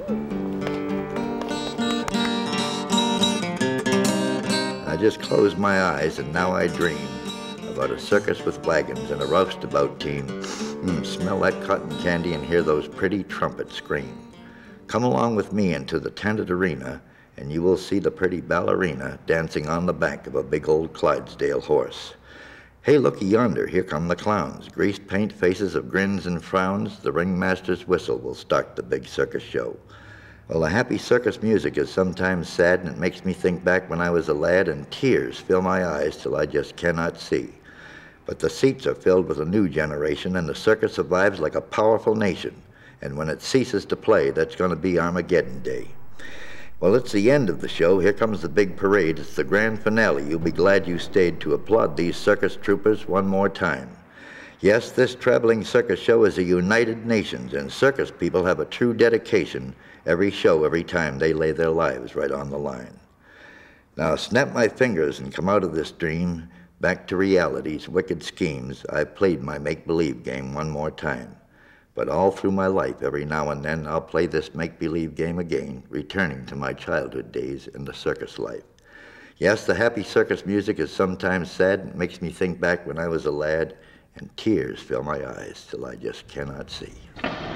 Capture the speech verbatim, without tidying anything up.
I just close my eyes and now I dream about a circus with wagons and a roustabout team. Mm, smell that cotton candy and hear those pretty trumpets scream. Come along with me into the tented arena, and you will see the pretty ballerina dancing on the back of a big old Clydesdale horse. Hey, looky yonder, here come the clowns, grease paint faces of grins and frowns. The ringmaster's whistle will start the big circus show. Well, the happy circus music is sometimes sad, and it makes me think back when I was a lad, and tears fill my eyes till I just cannot see. But the seats are filled with a new generation, and the circus survives like a powerful nation. And when it ceases to play, that's going to be Armageddon Day. Well, it's the end of the show. Here comes the big parade. It's the grand finale. You'll be glad you stayed to applaud these circus troopers one more time. Yes, this traveling circus show is a united nations, and circus people have a true dedication every show, every time they lay their lives right on the line. Now, snap my fingers and come out of this dream, back to reality's wicked schemes. I've played my make-believe game one more time. But all through my life, every now and then, I'll play this make-believe game again, returning to my childhood days in the circus life. Yes, the happy circus music is sometimes sad. It makes me think back when I was a lad, and tears fill my eyes till I just cannot see.